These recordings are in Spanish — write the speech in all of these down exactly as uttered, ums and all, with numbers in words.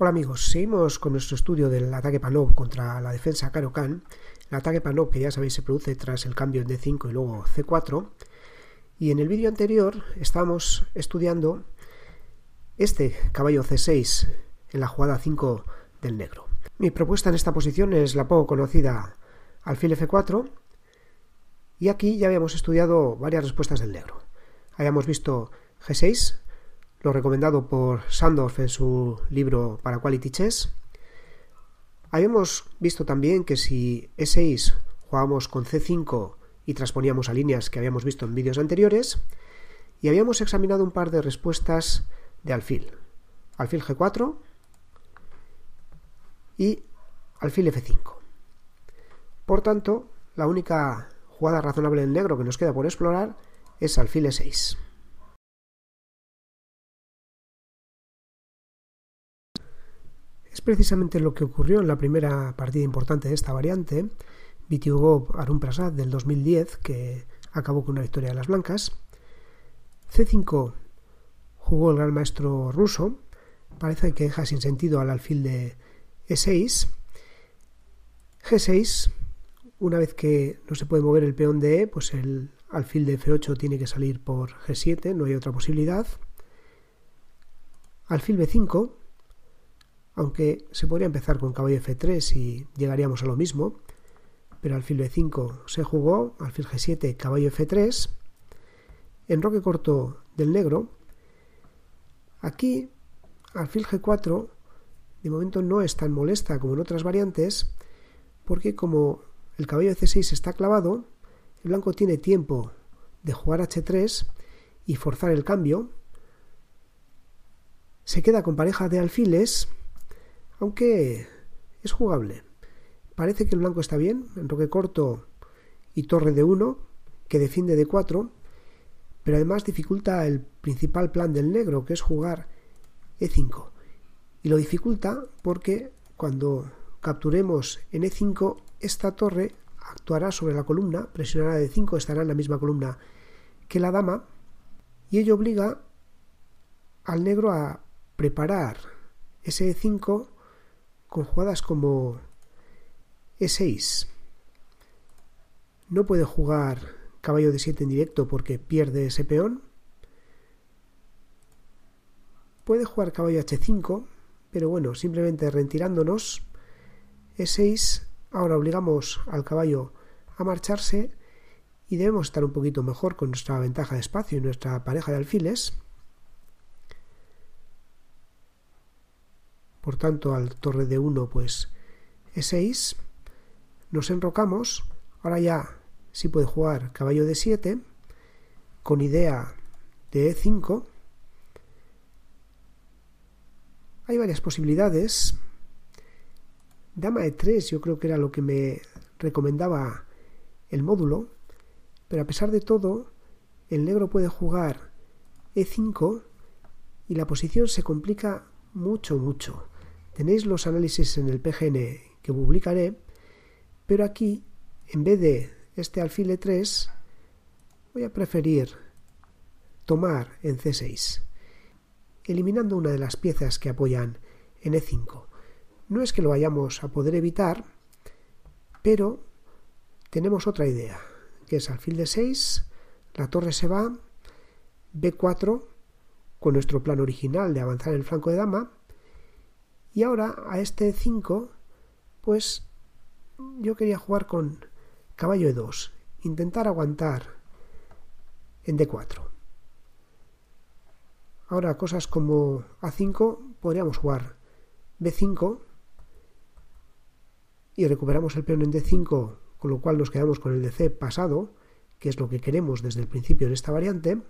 Hola amigos, seguimos con nuestro estudio del ataque Panov contra la defensa Caro-Kann. El ataque Panov, que ya sabéis, se produce tras el cambio en D cinco y luego C cuatro. Y en el vídeo anterior estábamos estudiando este caballo C seis en la jugada cinco del negro. Mi propuesta en esta posición es la poco conocida alfil F cuatro. Y aquí ya habíamos estudiado varias respuestas del negro. Habíamos visto G seis, lo recomendado por Sandorf en su libro para Quality Chess. Habíamos visto también que si E seis jugábamos con C cinco y transponíamos a líneas que habíamos visto en vídeos anteriores, y habíamos examinado un par de respuestas de alfil. Alfil G cuatro y alfil F cinco. Por tanto, la única jugada razonable del negro que nos queda por explorar es alfil E seis. Es precisamente lo que ocurrió en la primera partida importante de esta variante, Vitiugov Arun Prasad del dos mil diez, que acabó con una victoria de las blancas. C cinco jugó el gran maestro ruso, parece que deja sin sentido al alfil de E seis. G seis, una vez que no se puede mover el peón de E, pues el alfil de F ocho tiene que salir por G siete, no hay otra posibilidad. Alfil B cinco, aunque se podría empezar con caballo F tres y llegaríamos a lo mismo, pero alfil B cinco se jugó, alfil G siete, caballo F tres, enroque corto del negro. Aquí, alfil G cuatro, de momento no es tan molesta como en otras variantes, porque como el caballo C seis está clavado, el blanco tiene tiempo de jugar H tres y forzar el cambio. Se queda con pareja de alfiles, aunque es jugable. Parece que el blanco está bien, enroque corto y torre de uno, que defiende D cuatro, pero además dificulta el principal plan del negro, que es jugar E cinco. Y lo dificulta porque cuando capturemos en E cinco, esta torre actuará sobre la columna, presionará D cinco, estará en la misma columna que la dama, y ello obliga al negro a preparar ese E cinco con jugadas como E seis. No puede jugar caballo D siete en directo porque pierde ese peón. Puede jugar caballo H cinco, pero bueno, simplemente retirándonos E seis, ahora obligamos al caballo a marcharse y debemos estar un poquito mejor con nuestra ventaja de espacio y nuestra pareja de alfiles. Por tanto, al torre de uno, pues E seis, nos enrocamos. Ahora ya sí puede jugar caballo D siete con idea de E cinco. Hay varias posibilidades. Dama E tres yo creo que era lo que me recomendaba el módulo, pero a pesar de todo, el negro puede jugar E cinco y la posición se complica mucho, mucho. Tenéis los análisis en el P G N que publicaré, pero aquí, en vez de este alfil E tres, voy a preferir tomar en C seis, eliminando una de las piezas que apoyan en E cinco. No es que lo vayamos a poder evitar, pero tenemos otra idea, que es alfil D seis, la torre se va, B cuatro, con nuestro plan original de avanzar en el flanco de dama, y ahora a este E cinco, pues yo quería jugar con caballo E dos, intentar aguantar en D cuatro. Ahora cosas como A cinco, podríamos jugar B cinco y recuperamos el peón en D cinco, con lo cual nos quedamos con el D C pasado, que es lo que queremos desde el principio en esta variante.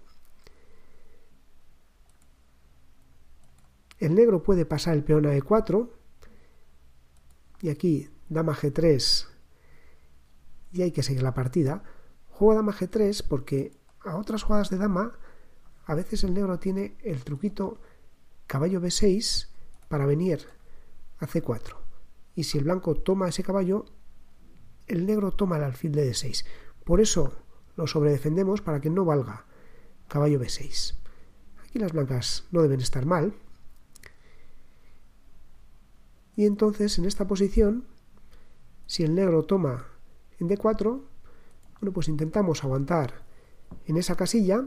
El negro puede pasar el peón a E cuatro y aquí dama G tres y hay que seguir la partida. Juego dama G tres porque a otras jugadas de dama a veces el negro tiene el truquito caballo B seis para venir a C cuatro, y si el blanco toma ese caballo, el negro toma el alfil de D seis. Por eso lo sobredefendemos, para que no valga caballo B seis. Aquí las blancas no deben estar mal. Y entonces en esta posición, si el negro toma en D cuatro, bueno, pues intentamos aguantar en esa casilla.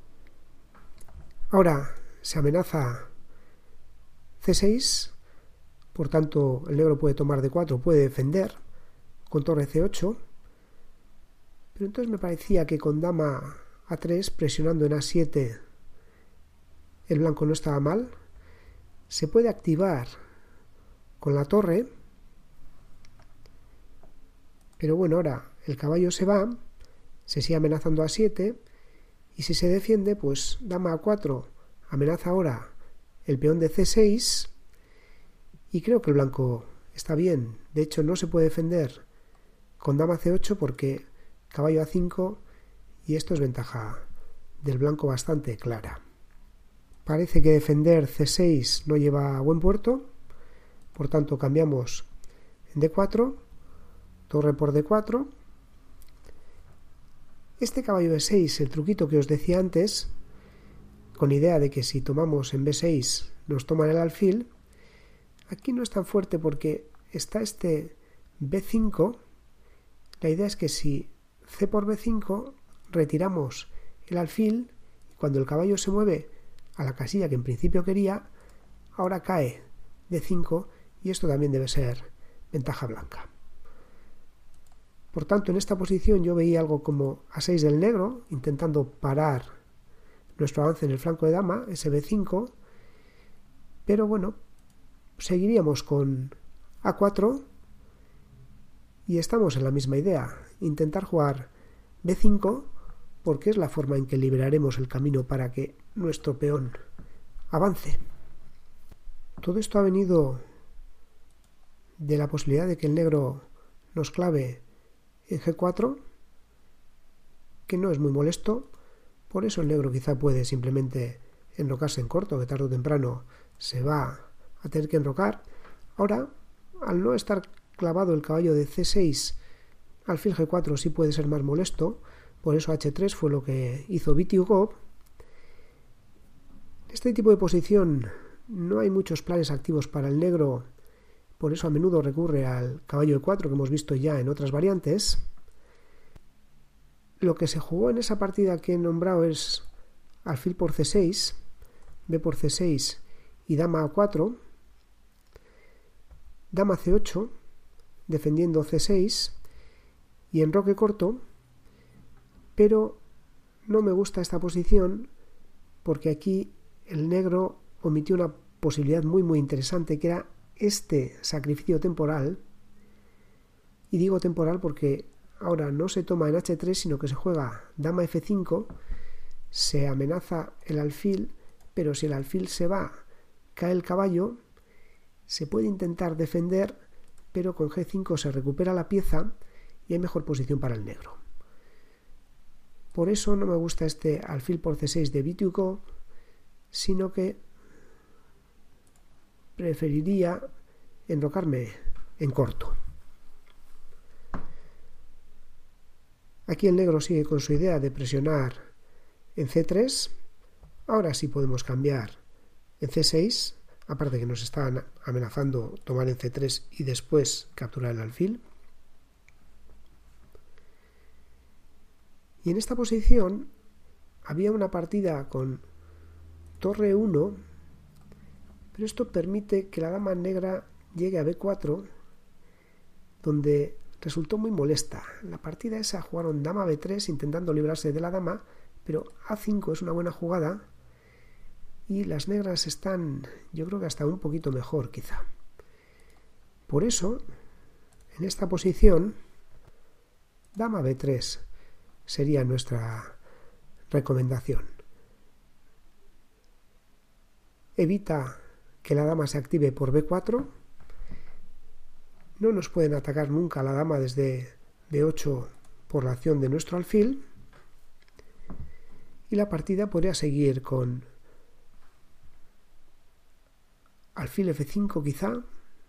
Ahora se amenaza C seis, por tanto el negro puede tomar D cuatro, puede defender con torre C ocho, pero entonces me parecía que con dama A tres, presionando en A siete, el blanco no estaba mal. Se puede activar con la torre, pero bueno, ahora el caballo se va, se sigue amenazando A siete, y si se defiende, pues dama A cuatro amenaza ahora el peón de C seis, y creo que el blanco está bien. De hecho, no se puede defender con dama C ocho porque caballo A cinco, y esto es ventaja del blanco bastante clara. Parece que defender C seis no lleva a buen puerto, por tanto cambiamos en D cuatro, torre por D cuatro. Este caballo E seis, el truquito que os decía antes, con idea de que si tomamos en B seis nos toman el alfil, aquí no es tan fuerte porque está este B cinco. La idea es que si C por B cinco retiramos el alfil, y cuando el caballo se mueve a la casilla que en principio quería, ahora cae D cinco, y esto también debe ser ventaja blanca. Por tanto, en esta posición yo veía algo como A seis del negro, intentando parar nuestro avance en el flanco de dama, ese B cinco, pero bueno, seguiríamos con A cuatro, y estamos en la misma idea, intentar jugar B cinco, porque es la forma en que liberaremos el camino para que nuestro peón avance. Todo esto ha venido de la posibilidad de que el negro nos clave en G cuatro, que no es muy molesto. Por eso el negro quizá puede simplemente enrocarse en corto, que tarde o temprano se va a tener que enrocar. Ahora, al no estar clavado el caballo de C seis, alfil G cuatro sí puede ser más molesto, por eso H tres fue lo que hizo Vitiugov. En este tipo de posición no hay muchos planes activos para el negro, por eso a menudo recurre al caballo E cuatro, que hemos visto ya en otras variantes. Lo que se jugó en esa partida que he nombrado es alfil por C seis, B por C seis y dama A cuatro, dama C ocho, defendiendo C seis y enroque corto, pero no me gusta esta posición porque aquí el negro omitió una posibilidad muy muy interesante, que era este sacrificio temporal. Y digo temporal porque ahora no se toma en H tres, sino que se juega dama F cinco, se amenaza el alfil, pero si el alfil se va, cae el caballo, se puede intentar defender, pero con G cinco se recupera la pieza y hay mejor posición para el negro. Por eso no me gusta este alfil por C seis de Vitiugov, sino que preferiría enrocarme en corto. Aquí el negro sigue con su idea de presionar en C tres. Ahora sí podemos cambiar en C seis, aparte que nos están amenazando tomar en C tres y después capturar el alfil. Y en esta posición había una partida con torre uno, pero esto permite que la dama negra llegue a B cuatro, donde resultó muy molesta. La partida esa jugaron dama B tres intentando librarse de la dama, pero A cinco es una buena jugada y las negras están, yo creo que hasta un poquito mejor quizá. Por eso, en esta posición, dama B tres sería nuestra recomendación. Evita que la dama se active por B cuatro. No nos pueden atacar nunca la dama desde B ocho por la acción de nuestro alfil. Y la partida podría seguir con alfil F cinco quizá.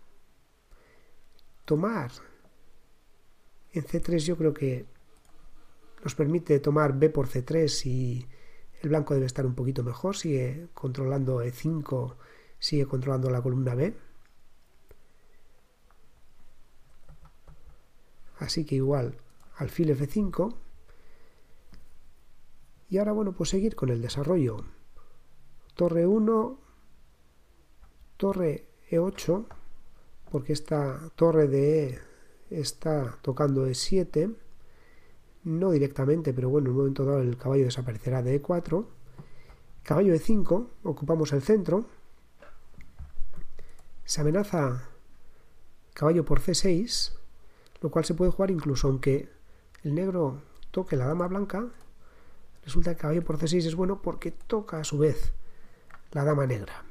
Tomar en C tres yo creo que nos permite tomar B por C tres y el blanco debe estar un poquito mejor. Sigue controlando E cinco, sigue controlando la columna B. así que igual alfil efe cinco. Y ahora, bueno, pues seguir con el desarrollo. Torre uno, torre e ocho, porque esta torre de E está tocando e siete, no directamente, pero bueno, en un momento dado el caballo desaparecerá de e cuatro. Caballo e cinco, ocupamos el centro. Se amenaza caballo por ce seis, lo cual se puede jugar incluso aunque el negro toque la dama blanca. Resulta que caballo por ce seis es bueno porque toca a su vez la dama negra.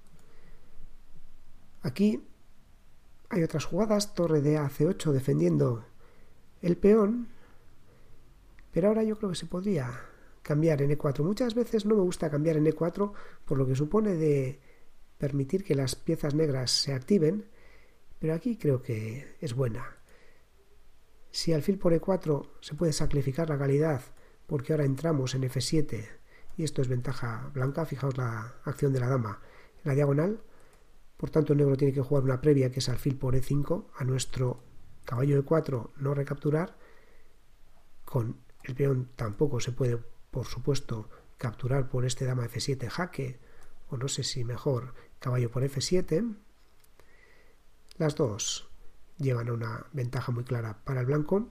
Aquí hay otras jugadas, torre de a ce ocho defendiendo el peón, pero ahora yo creo que se podría cambiar en e cuatro. Muchas veces no me gusta cambiar en e cuatro por lo que supone de permitir que las piezas negras se activen, pero aquí creo que es buena. Si alfil por e cuatro se puede sacrificar la calidad porque ahora entramos en efe siete y esto es ventaja blanca, fijaos la acción de la dama en la diagonal, por tanto el negro tiene que jugar una previa que es alfil por e cinco, a nuestro caballo e cuatro no recapturar, con el peón tampoco se puede, por supuesto, capturar por este dama efe siete jaque, o no sé si mejor caballo por efe siete. Las dos llevan a una ventaja muy clara para el blanco.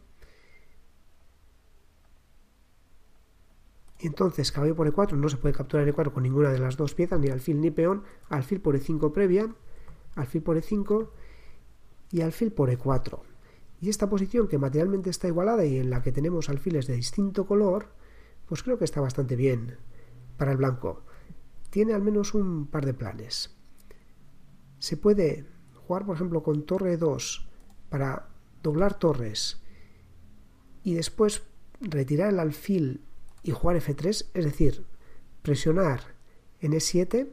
Y entonces caballo por e cuatro no se puede capturar en e cuatro con ninguna de las dos piezas, ni alfil ni peón. Alfil por e cinco previa, alfil por e cinco y alfil por e cuatro. Y esta posición, que materialmente está igualada y en la que tenemos alfiles de distinto color, pues creo que está bastante bien para el blanco. Tiene al menos un par de planes. Se puede jugar, por ejemplo, con torre e dos para doblar torres y después retirar el alfil y jugar efe tres, es decir, presionar en e siete.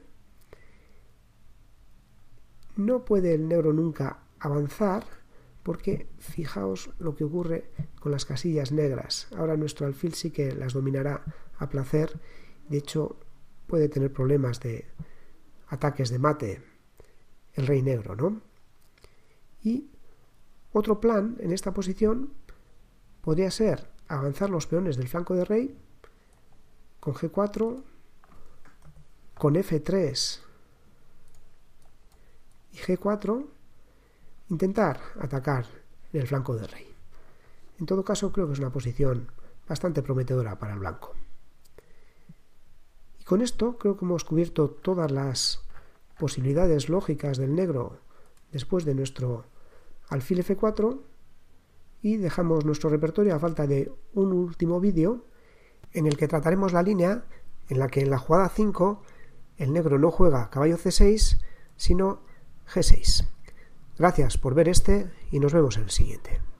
No puede el negro nunca avanzar porque fijaos lo que ocurre con las casillas negras. Ahora nuestro alfil sí que las dominará a placer. De hecho, puede tener problemas de ataques de mate el rey negro, ¿no? Y otro plan en esta posición podría ser avanzar los peones del flanco de rey con ge cuatro, con efe tres y ge cuatro, intentar atacar en el flanco de rey. En todo caso, creo que es una posición bastante prometedora para el blanco. Y con esto creo que hemos cubierto todas las posibilidades lógicas del negro después de nuestro alfil efe cuatro y dejamos nuestro repertorio a falta de un último vídeo en el que trataremos la línea en la que en la jugada cinco el negro no juega caballo ce seis sino ge seis. Gracias por ver este y nos vemos en el siguiente.